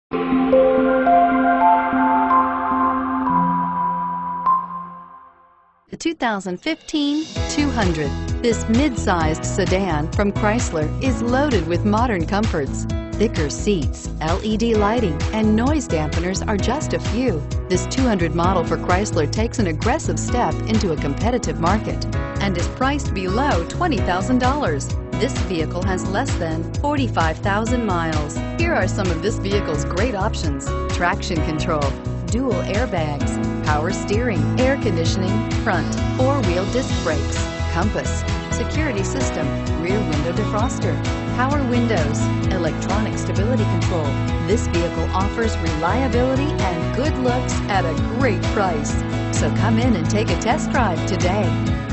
The 2015 200. This mid-sized sedan from Chrysler is loaded with modern comforts. Thicker seats, LED lighting, and noise dampeners are just a few. This 200 model for Chrysler takes an aggressive step into a competitive market and is priced below $20,000. This vehicle has less than 45,000 miles. Here are some of this vehicle's great options: traction control, dual airbags, power steering, air conditioning, front, four-wheel disc brakes, compass, security system, rear window defroster, power windows, electronic stability control. This vehicle offers reliability and good looks at a great price. So come in and take a test drive today.